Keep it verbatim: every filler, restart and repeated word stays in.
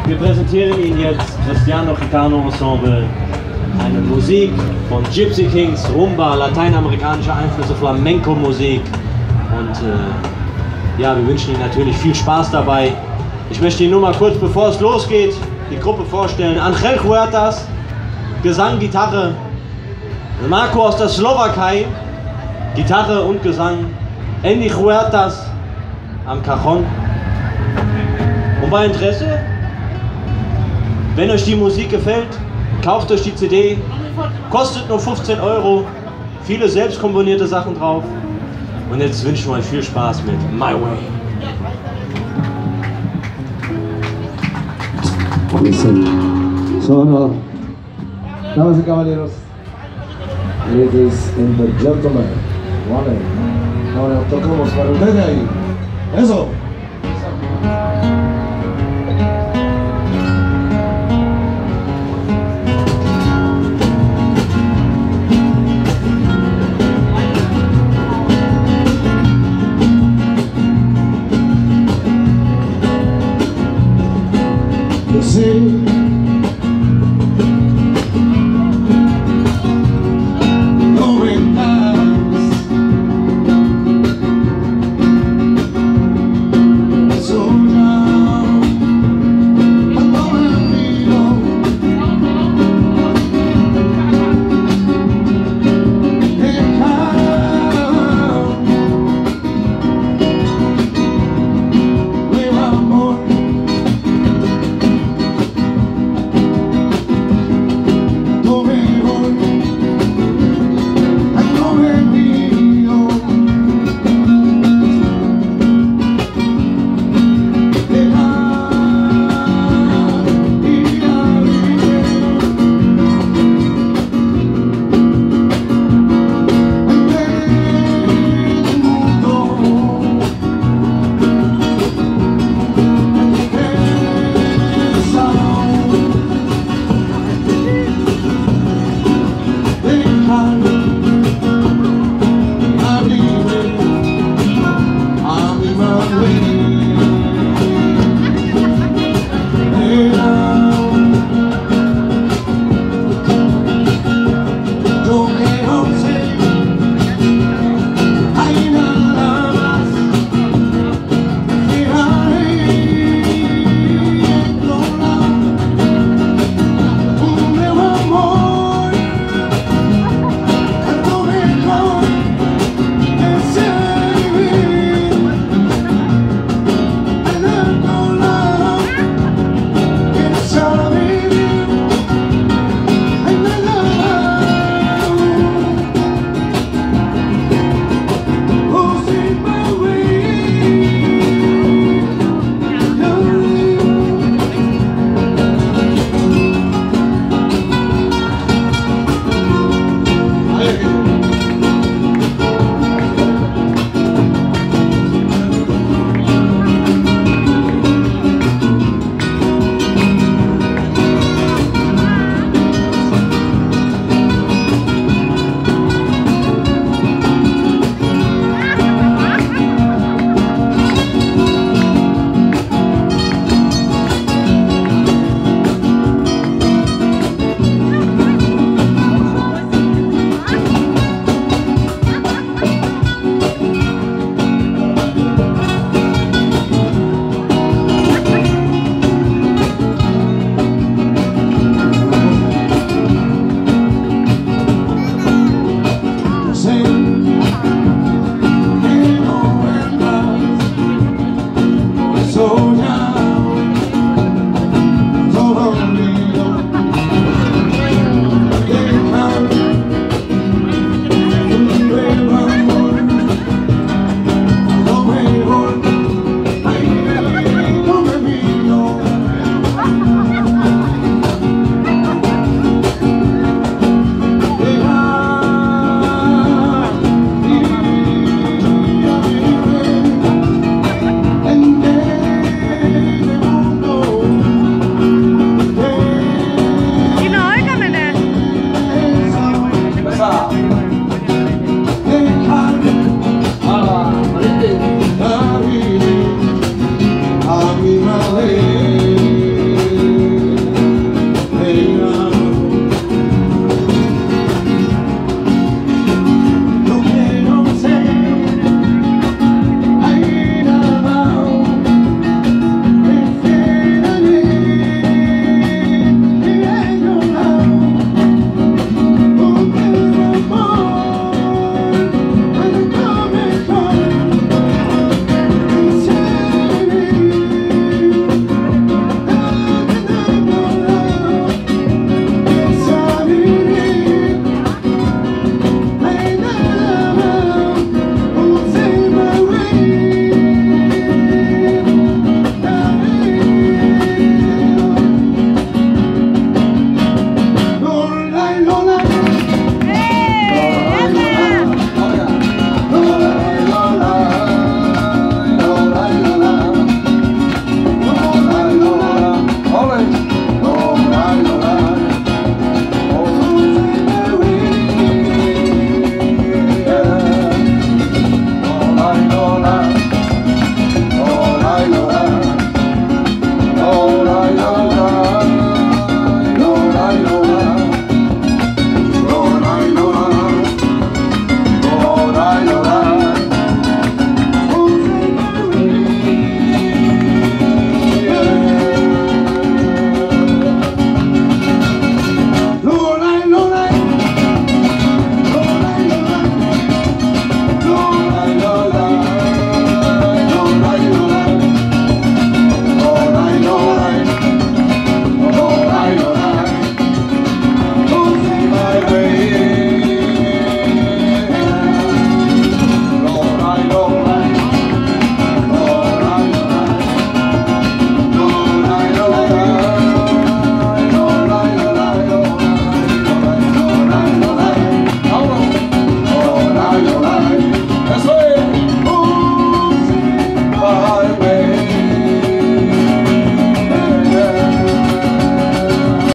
Wir präsentieren Ihnen jetzt Cristiano Gitano Ensemble, eine Musik von Gypsy Kings, Rumba, lateinamerikanische Einflüsse, Flamenco-Musik und äh, ja, wir wünschen Ihnen natürlich viel Spaß dabei. Ich möchte Ihnen nur mal kurz, bevor es losgeht, die Gruppe vorstellen. Angel Huertas, Gesang, Gitarre. Marco aus der Slowakei, Gitarre und Gesang. Andy Huertas am Cajon. Und bei Interesse, wenn euch die Musik gefällt, kauft euch die C D. Kostet nur fünfzehn Euro. Viele selbst komponierte Sachen drauf. Und jetzt wünschen wir euch viel Spaß mit My Way. Listen. So now, damas y caballeros, ladies and gentlemen, vale, ahora tocamos para ustedes ahí. Eso. Yo sé